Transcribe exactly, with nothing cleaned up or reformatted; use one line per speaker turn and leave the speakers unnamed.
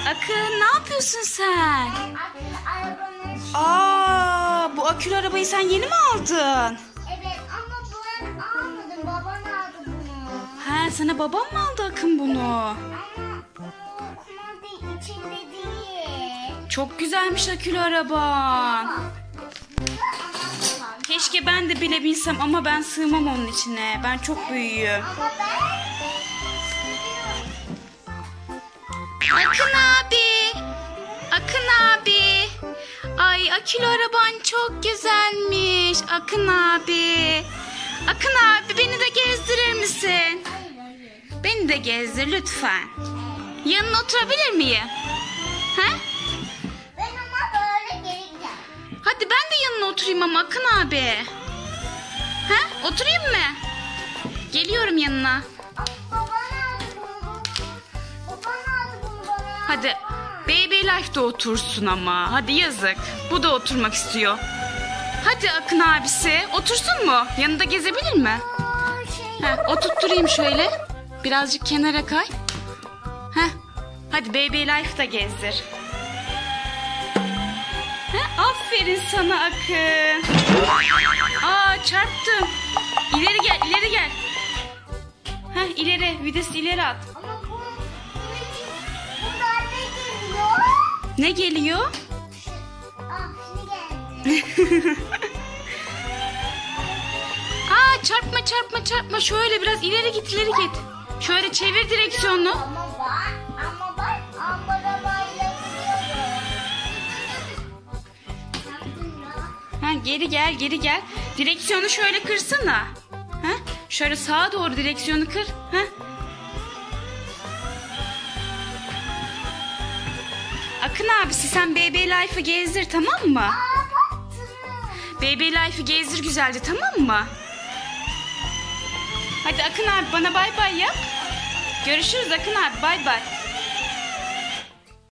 Akın ne yapıyorsun sen?
Akülü
Aa, bu akülü arabayı sen yeni mi aldın?
Evet ama ben almadım. Baban aldı bunu.
Ha, sana babam mı aldı Akın bunu?
Ama bu kumanda içinde değil.
Çok güzelmiş akülü araban. Keşke ben de binebilsem ama ben sığmam onun içine. Ben çok büyüğüm.
Ama ben
Akın abi. Akın abi. Ay, akülü araban çok güzelmiş. Akın abi. Akın abi, beni de gezdirir misin? Beni de gezdir lütfen. Yanına oturabilir miyim? He?
ben ama böyle geri giderim.
Hadi ben de yanına oturayım ama Akın abi. He? Oturayım mı? Geliyorum yanına.
Ama baban aldı bunu. Baban aldı bunu bana.
Hadi Baby Life'da otursun ama. Hadi yazık. Bu da oturmak istiyor. Hadi Akın abisi. Otursun mu? Yanında gezebilir mi?
Aa, şey
Heh, oturtturayım şöyle. Birazcık kenara kay. Heh. Hadi Baby Life'da gezdir. Heh, aferin sana Akın. Aa, çarptım. İleri gel, ileri gel. Heh, ileri. Vites ileri at.
Ama bu bunun için bunlar ne geliyor?
Ne geliyor?
Ah, şimdi geldi.
Aa, çarpma çarpma çarpma. Şöyle biraz ileri git, ileri git. Şöyle çevir direksiyonu.
Ama bak, ama bak, ama arabayla gidiyorum. Yaptın ya.
Ha, geri gel, geri gel. Direksiyonu şöyle kırsana. Ha? Şöyle sağa doğru direksiyonu kır. Ha? Akın abisi, sen Baby Life'ı gezdir, tamam mı?
Aa, baktın.
Baby Life'ı gezdir güzelce, tamam mı? Hadi Akın abi, bana bay bay yap. Görüşürüz Akın abi, bay bay.